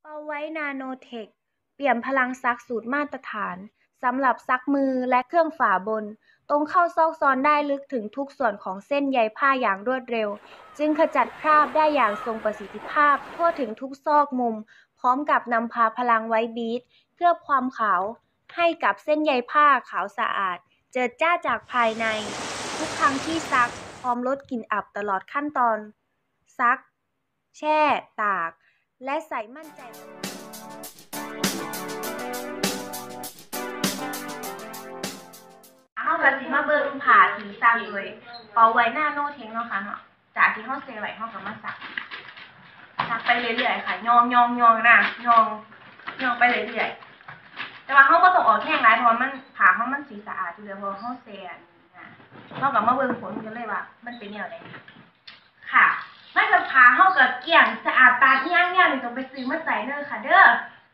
เปาไว้นาโนเทคเปี่ยมพลังซักสูตรมาตรฐานสำหรับซักมือและเครื่องฝาบนตรงเข้าซอกซอนได้ลึกถึงทุกส่วนของเส้นใยผ้าอย่างรวดเร็วจึงขจัดคราบได้อย่างทรงประสิทธิภาพทั่วถึงทุกซอกมุมพร้อมกับนำพาพลังไว้บีทเคลือบความขาวให้กับเส้นใยผ้าขาวสะอาดเจิดจ้าจากภายในทุกครั้งที่ซักพร้อมลดกลิ่นอับตลอดขั้นตอนซักแช่ตากและใส่มั่นใจเฮาก็สิมาเบิ่งผ้าที่ซักเลยเปาไว้หน้าโนเทคเนาะค่ะเนาะจากที่เฮาเซไว้เฮาก็มาซักไปเรื่อยๆค่ะยองๆนะยองไปเรื่อยๆแต่ว่าเฮาบ่ต้องออกแห้งหลายเพราะมันผ้าเฮามันสีสะอาดอยู่แล้วเพราะเฮาแซ่อันนี้นะเฮาก็มาเบิ่งผลกันเลยว่ามันเป็นแนวใดค่ะมันก็ผ้าเฮาก็เกลี้ยงสะอาดตาดย่างๆนี่ต้องไปซื้อมาใส่เด้อค่ะเด้อ